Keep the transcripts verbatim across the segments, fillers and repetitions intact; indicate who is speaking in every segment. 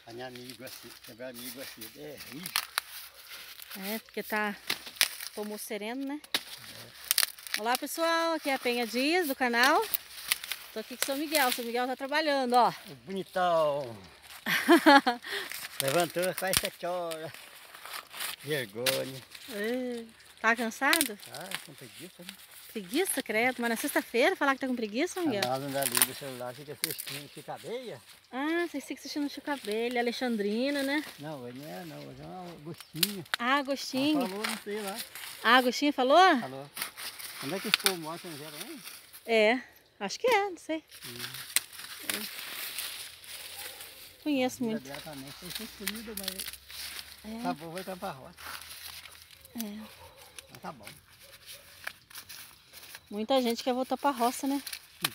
Speaker 1: A minha amiga assim, meu amigo assim, é rico.
Speaker 2: É, porque tá tomou sereno, né? É. Olá pessoal, aqui é a Penha Dias do canal. Tô aqui com o São Miguel, o São Miguel tá trabalhando, ó.
Speaker 1: O bonitão. Levantou faz sete horas. Vergonha.
Speaker 2: É. Tá cansado?
Speaker 1: Ah, com preguiça, né?
Speaker 2: Preguiça, credo. Mas na sexta-feira falar que tá com preguiça, São Miguel?
Speaker 1: A nada dali do celular fica assistindo, fica meia.
Speaker 2: Ah, vocês ficam assistindo o Chico Abelha, Alexandrina, né?
Speaker 1: Não, hoje não é não, hoje é uma Agostinho.
Speaker 2: Ah, Agostinho.
Speaker 1: Ela falou, não sei lá.
Speaker 2: Ah, Agostinho falou?
Speaker 1: Falou. Onde é que esse povo mora, você não vê também?
Speaker 2: É, acho que é, não sei.
Speaker 1: Hum.
Speaker 2: É. Conheço muito.
Speaker 1: Também foi escolhido, mas
Speaker 2: É.
Speaker 1: acabou, vai para a roça.
Speaker 2: É.
Speaker 1: Mas tá bom.
Speaker 2: Muita gente quer voltar pra roça, né? Hum.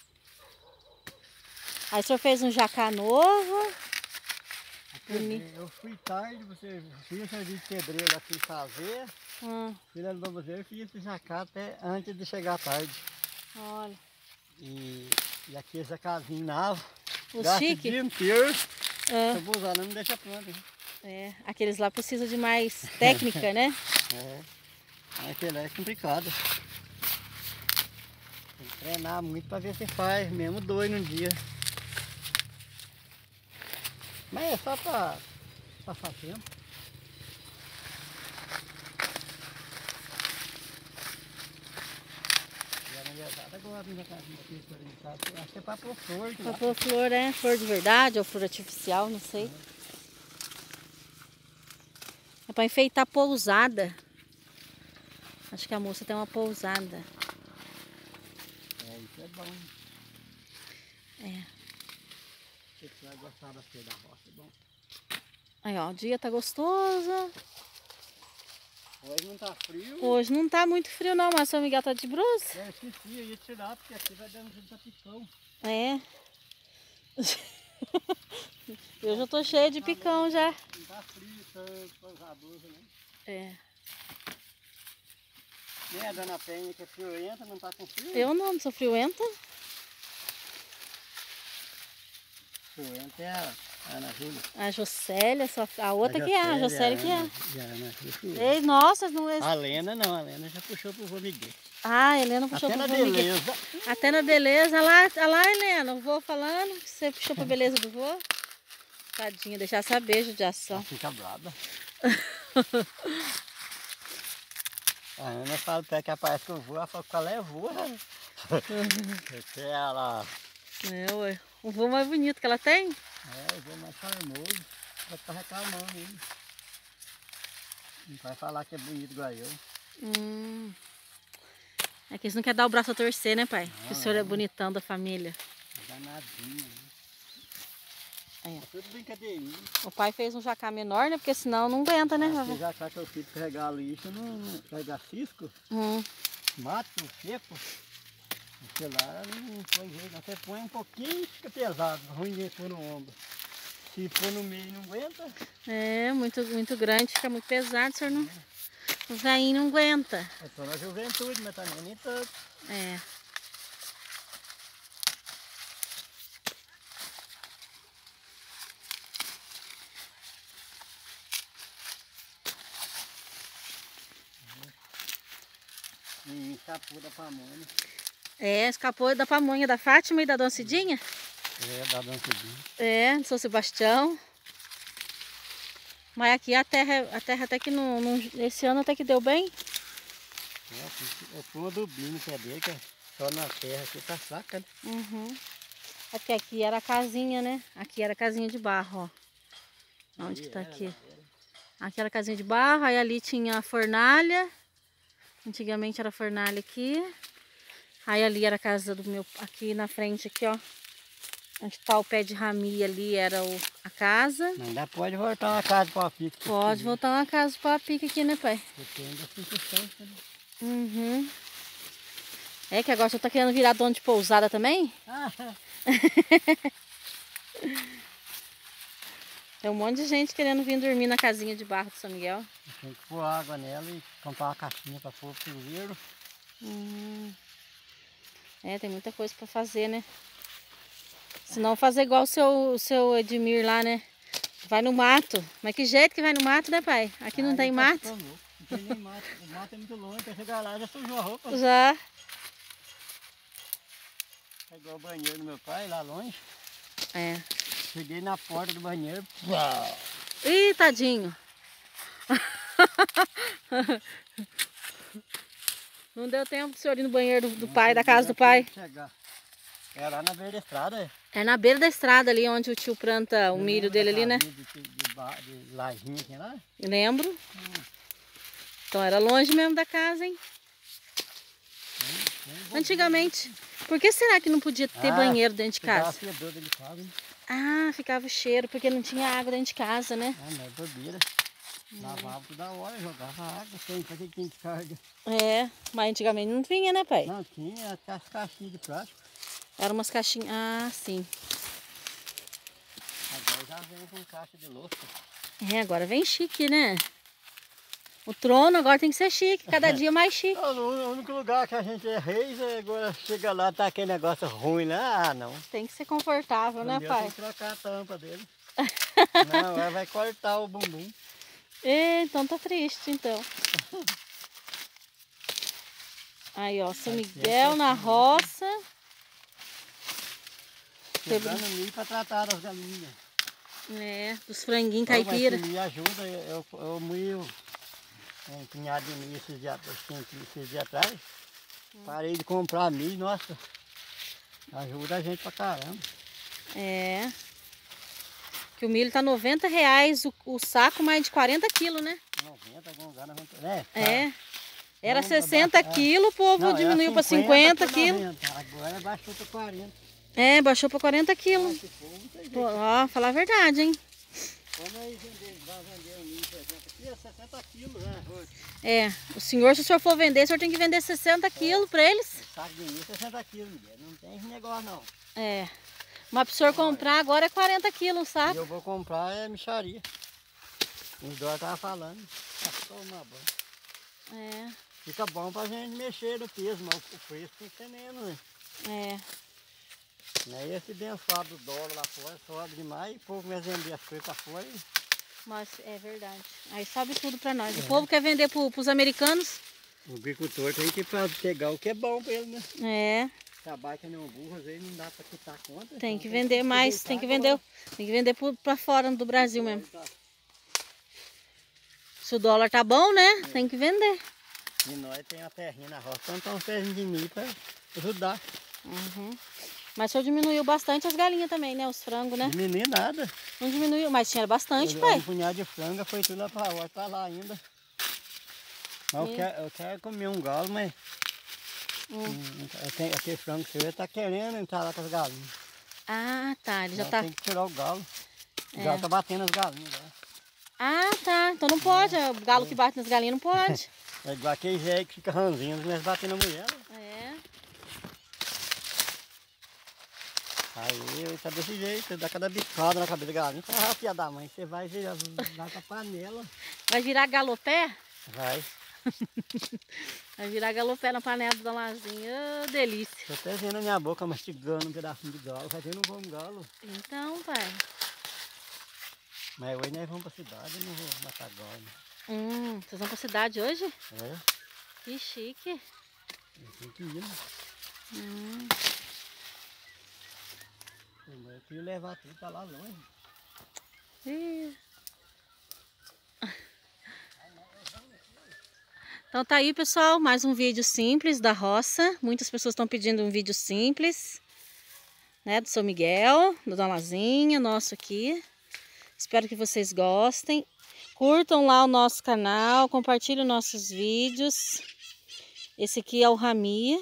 Speaker 2: Aí o senhor fez um jacá novo.
Speaker 1: Aqui, eu fui tarde, você fiz esse serviço de pedreiro aqui fazer.
Speaker 2: Hum.
Speaker 1: Fui lá no Bambuzeiro e fiz esse jacá até antes de chegar tarde.
Speaker 2: Olha.
Speaker 1: E, e aqui esse jacazinho nava.
Speaker 2: O
Speaker 1: gasta
Speaker 2: chique?
Speaker 1: O dia inteiro.
Speaker 2: Ah.
Speaker 1: Se eu vou usar, não me deixa pronto. Hein?
Speaker 2: É, aqueles lá precisam de mais técnica, né?
Speaker 1: É, aquele é complicado. Tem que treinar muito para ver se faz, mesmo dois num dia. Mas é só para passar tempo. Agora, acho que é para pôr flor.
Speaker 2: Para pôr flor, é? Flor de verdade ou flor artificial, não sei. Uhum. É para enfeitar a pousada. Acho que a moça tem uma pousada.
Speaker 1: É, isso é bom.
Speaker 2: É.
Speaker 1: Você vai gostar da flor da roça, é bom.
Speaker 2: Aí, ó, o dia tá gostoso.
Speaker 1: Hoje não tá frio.
Speaker 2: Hoje não tá muito frio não, mas o São Miguel tá de brusa.
Speaker 1: É, esqueci, eu ia tirar, porque aqui vai dando de picão.
Speaker 2: É. Eu já tô cheia de picão já.
Speaker 1: Não tá frio, tanto, pousadoso, né?
Speaker 2: É.
Speaker 1: Nem a dona Penha, que é friorenta, não tá com frio?
Speaker 2: Eu não, não sou friorenta.
Speaker 1: Friorenta é a Ana Júlia.
Speaker 2: A Jocélia, a outra a que é, a Jocélia que é.
Speaker 1: E a Ana Júlia.
Speaker 2: Ei, nossa, não é...
Speaker 1: A Lena não, a Lena já puxou pro vô Miguel.
Speaker 2: Ah, a Helena puxou
Speaker 1: Até
Speaker 2: pro
Speaker 1: na
Speaker 2: vô Miguel.
Speaker 1: beleza.
Speaker 2: Até na beleza. Olha lá, olha lá, Helena, o vô falando que você puxou pra beleza do vô. Tadinha, deixar saber, judiação.
Speaker 1: Fica brava. A Ana fala até que aparece que eu vou, ela fala qual é vô. Porque ela...
Speaker 2: É, ué. O vô mais bonito que ela tem?
Speaker 1: É, o vô mais charmoso. Ela tá reclamando ele. Não vai falar que é bonito igual eu.
Speaker 2: Hum. É que eles não querem dar o braço a torcer, né, pai?
Speaker 1: Não,
Speaker 2: que o senhor é
Speaker 1: não.
Speaker 2: bonitão da família.
Speaker 1: Danadinho, né?
Speaker 2: É.
Speaker 1: É tudo brincadeirinha.
Speaker 2: O pai fez um jacá menor, né? Porque senão não aguenta, né?
Speaker 1: Esse jacá que eu fiz carregar lixo, não, não carregar cisco,
Speaker 2: Hum.
Speaker 1: mato, seco. Sei lá, não põe jeito. Você põe um pouquinho, fica pesado, ruim de pôr no ombro. Se for no meio não aguenta.
Speaker 2: É, muito, muito grande, fica muito pesado, o senhor não... O velhinho não aguenta.
Speaker 1: É só na juventude, mas também nem tanto.
Speaker 2: É.
Speaker 1: E escapou da pamonha.
Speaker 2: É, escapou da pamonha da Fátima e da Dona Cidinha.
Speaker 1: É, da Dona Cidinha.
Speaker 2: É, do São Sebastião. Mas aqui a terra, a terra até que não, não, esse ano até que deu bem.
Speaker 1: É, eu pus um adubinho que é dele, que é só na terra aqui tá fraca, né?
Speaker 2: Uhum. É porque aqui era a casinha, né? Aqui era a casinha de barro, ó. Onde que tá aqui? Aqui era a casinha de barro, aí ali tinha a fornalha. Antigamente era a fornalha aqui. Aí ali era a casa do meu... Aqui na frente, aqui, ó. Onde tá o pé de rami ali era o, a casa.
Speaker 1: Ainda pode voltar uma casa para a pique.
Speaker 2: Pode voltar uma casa para a pique aqui, né, pai?
Speaker 1: Depende da circunstância, né?
Speaker 2: Uhum. É que agora você tá querendo virar dono de pousada também?
Speaker 1: Ah.
Speaker 2: Tem um monte de gente querendo vir dormir na casinha de barro do São Miguel.
Speaker 1: Tem que pôr água nela e comprar uma caixinha para pôr primeiro.
Speaker 2: Hum. É, tem muita coisa para fazer, né? Se não fazer igual o seu, o seu Edmir lá, né? Vai no mato. Mas que jeito que vai no mato, né, pai? Aqui não
Speaker 1: Aí
Speaker 2: tem
Speaker 1: tá
Speaker 2: mato.
Speaker 1: ficando louco. Não tem nem mato. O mato é muito longe. Pra chegar lá já sujou a roupa.
Speaker 2: Já.
Speaker 1: Pegou o banheiro do meu pai lá longe.
Speaker 2: É.
Speaker 1: Cheguei na porta do banheiro. Uau.
Speaker 2: Ih, tadinho. Não deu tempo do senhor ir no banheiro do, do pai, da casa do pai.
Speaker 1: Chegar. É lá na beira da estrada, é?
Speaker 2: É na beira da estrada ali, onde o tio planta o milho dele ali, né?
Speaker 1: De, de, de, de lajinha aqui lá?
Speaker 2: Lembro.
Speaker 1: Hum.
Speaker 2: Então era longe mesmo da casa, hein?
Speaker 1: Bem, bem
Speaker 2: Antigamente. Por que será que não podia ter
Speaker 1: ah,
Speaker 2: banheiro dentro de casa?
Speaker 1: fedor dentro de casa, hein?
Speaker 2: Ah, ficava o cheiro, porque não tinha água dentro de casa, né?
Speaker 1: Ah, não é bobeira. Lavava toda hora, jogava água, tem pra que tem descarga.
Speaker 2: É, mas antigamente não tinha, né, pai?
Speaker 1: Não, tinha até as caixinhas de plástico.
Speaker 2: Eram umas caixinhas. Ah, sim.
Speaker 1: Agora já vem com caixa de louça.
Speaker 2: É, agora vem chique, né? O trono agora tem que ser chique, cada dia mais chique.
Speaker 1: O único lugar que a gente é reis, é agora chega lá, tá aquele negócio ruim lá, ah não.
Speaker 2: Tem que ser confortável, né, pai?
Speaker 1: Tem que trocar a tampa dele. Não, ela vai cortar o bumbum.
Speaker 2: E, então tá triste, então. Aí, ó, São Miguel na roça.
Speaker 1: Pegando milho para tratar das galinhas.
Speaker 2: É, dos franguinhos
Speaker 1: Então,
Speaker 2: caipira.
Speaker 1: me ajuda, eu, eu, eu moio um punhado de milho esses dias, esses dias atrás. Hum. Parei de comprar milho, nossa, ajuda a gente pra caramba.
Speaker 2: É. Que o milho tá noventa reais o, o saco, mais de quarenta quilos, né?
Speaker 1: noventa, algum lugar, noventa. É. Tá.
Speaker 2: É. Era
Speaker 1: Não,
Speaker 2: sessenta quilos, o povo
Speaker 1: não,
Speaker 2: diminuiu para
Speaker 1: cinquenta
Speaker 2: cinquenta quilos.
Speaker 1: Agora baixou para quarenta.
Speaker 2: É, baixou para quarenta quilos. Pô, ó, falar a verdade, hein?
Speaker 1: Quando aí vender, vai vender um milho, por exemplo, aqui é sessenta quilos, né?
Speaker 2: É, o senhor, se o senhor for vender, o senhor tem que vender sessenta quilos para eles.
Speaker 1: Saco de milho, sessenta quilos, mulher. Não tem esse negócio, não.
Speaker 2: É. Mas para o senhor comprar agora é quarenta quilos, sabe?
Speaker 1: E eu vou comprar é micharia. O Dória tava falando. Passou uma boa.
Speaker 2: É.
Speaker 1: Fica bom pra gente mexer no peso, mas o preço tem que ser menos, né?
Speaker 2: É.
Speaker 1: Aí esse abençoado do dólar lá fora sobe demais e o povo começa a vender as coisas pra fora. E...
Speaker 2: Mas é verdade. Aí sobe tudo pra nós. É. O povo quer vender pro, pros americanos.
Speaker 1: O agricultor tem que pegar o que é bom pra ele, né?
Speaker 2: É.
Speaker 1: Trabalha que nem um burro, às vezes não dá pra quitar conta.
Speaker 2: Tem que vender mais, tem que vender, tem que vender pra fora do Brasil mesmo. Se o dólar tá bom, né? É. Tem que vender.
Speaker 1: E nós tem a terrinha na roça, então tem um pezinho de milho para ajudar.
Speaker 2: Uhum. Mas o senhor diminuiu bastante as galinhas também, né? Os frangos, né?
Speaker 1: Diminuiu nada.
Speaker 2: Não diminuiu, mas tinha bastante,
Speaker 1: eu,
Speaker 2: pai.
Speaker 1: Um punhado de franga foi tudo lá para lá, tá lá ainda. Mas eu quero, eu quero comer um galo, mas hum. eu tenho, aquele frango seu tá querendo entrar lá com as galinhas.
Speaker 2: Ah, tá. Ele já
Speaker 1: eu
Speaker 2: tá...
Speaker 1: Tem que tirar o galo. O
Speaker 2: é.
Speaker 1: galo tá batendo as galinhas lá.
Speaker 2: Ah, tá. Então não pode. É. O galo que bate nas galinhas não pode.
Speaker 1: É igual aquele velho que fica ranzinho, mas batendo na mulher.
Speaker 2: É.
Speaker 1: Aí tá desse jeito, dá cada bicada na cabeça da galinha. Ah, filha da mãe, você vai virar lá com a panela.
Speaker 2: Vai virar galopé?
Speaker 1: Vai.
Speaker 2: Vai virar galopé na panela do Dalazinho. Oh, delícia.
Speaker 1: Tô até vendo a minha boca mastigando um pedacinho de galo, fazendo um bom galo.
Speaker 2: Então, pai.
Speaker 1: Mas hoje nós vamos pra cidade, não vou matar galo.
Speaker 2: Hum, vocês vão pra cidade hoje?
Speaker 1: É.
Speaker 2: Que chique.
Speaker 1: Tem que ir, né?
Speaker 2: Hum.
Speaker 1: Eu queria levar tudo pra lá longe.
Speaker 2: Ih. Então tá aí, pessoal, mais um vídeo simples da roça. Muitas pessoas estão pedindo um vídeo simples, né, do São Miguel, do Dalazinha, nosso aqui. Espero que vocês gostem. Curtam lá o nosso canal, compartilhem nossos vídeos. Esse aqui é o Rami.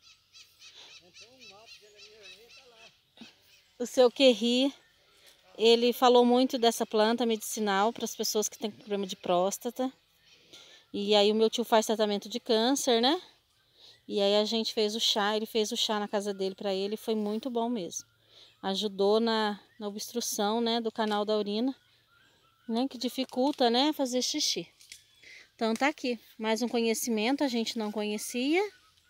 Speaker 2: O seu Querri, ele falou muito dessa planta medicinal para as pessoas que têm problema de próstata. E aí o meu tio faz tratamento de câncer, né? E aí a gente fez o chá, ele fez o chá na casa dele para ele, foi muito bom mesmo. Ajudou na, na obstrução, né, do canal da urina, né, que dificulta, né, fazer xixi. Então tá aqui, mais um conhecimento, a gente não conhecia.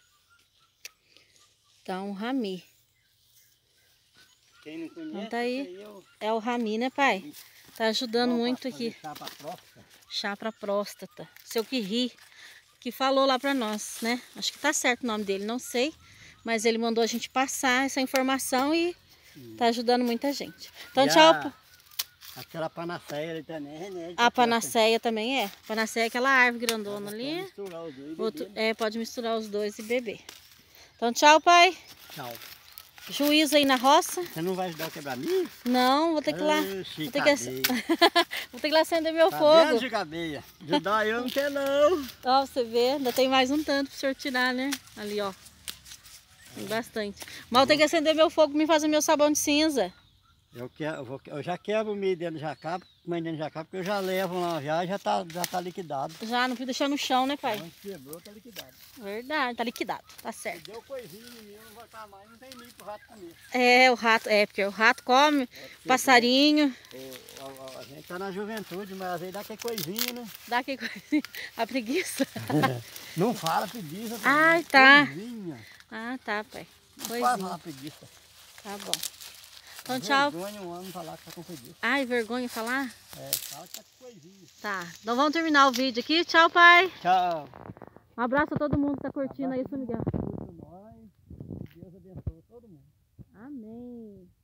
Speaker 2: Então, Rami.
Speaker 1: Quem não conhece,
Speaker 2: então tá aí,
Speaker 1: aí é, o...
Speaker 2: é o Rami, né, pai? Tá ajudando
Speaker 1: Bom,
Speaker 2: muito
Speaker 1: pra
Speaker 2: aqui.
Speaker 1: fazer chá pra próstata.
Speaker 2: Chá pra próstata. Seu Quirri, que falou lá pra nós, né? Acho que tá certo o nome dele, não sei. Mas ele mandou a gente passar essa informação e hum. tá ajudando muita gente. Então,
Speaker 1: e
Speaker 2: tchau.
Speaker 1: A... Aquela panaceia ali também é remédio.
Speaker 2: A panaceia também é. A panaceia é aquela árvore grandona
Speaker 1: pode
Speaker 2: ali.
Speaker 1: Misturar os dois e
Speaker 2: Outro...
Speaker 1: beber, né?
Speaker 2: É, pode misturar os dois e beber. Então, tchau, pai.
Speaker 1: Tchau.
Speaker 2: Juízo aí na roça.
Speaker 1: Você não vai ajudar a quebrar milho?
Speaker 2: Não, vou ter que ir lá.
Speaker 1: Oxi,
Speaker 2: vou, ter que... vou ter que ir lá acender meu
Speaker 1: tá
Speaker 2: fogo.
Speaker 1: Vendo, cabeia? Ajudar eu não quero não.
Speaker 2: Ó, você vê, ainda tem mais um tanto pro senhor tirar, né? Ali, ó. Tem bastante. Mas eu tenho que acender meu fogo e me fazer meu sabão de cinza.
Speaker 1: Eu, quero, eu, vou, eu já quebro o milho dentro do jacá, mãe dentro do jacá, porque eu já levo lá já e já tá, já tá liquidado.
Speaker 2: Já, não precisa deixar no chão, né, pai?
Speaker 1: Onde quebrou, tá liquidado.
Speaker 2: Verdade, tá liquidado, tá certo.
Speaker 1: Deu coisinha em mim, não vai estar mais, não tem milho pro rato comer.
Speaker 2: É, o rato, é, porque o rato come, é passarinho.
Speaker 1: O, a, a gente tá na juventude, mas às vezes dá aquela coisinha, né?
Speaker 2: Dá aquela coisinha, a preguiça.
Speaker 1: Não fala preguiça.
Speaker 2: Ai, tá.
Speaker 1: Coisinha.
Speaker 2: Ah, tá, pai.
Speaker 1: Não
Speaker 2: Coisinha.
Speaker 1: fala falar preguiça.
Speaker 2: Tá bom. Então, tchau.
Speaker 1: Vergonha um ano falar que tá com preguiça.
Speaker 2: Ai, vergonha falar?
Speaker 1: É, fala que tá com coisinha.
Speaker 2: Tá, então vamos terminar o vídeo aqui. Tchau, pai.
Speaker 1: Tchau.
Speaker 2: Um abraço a todo mundo que tá curtindo aí, São Miguel.
Speaker 1: Deus abençoe todo mundo.
Speaker 2: Amém.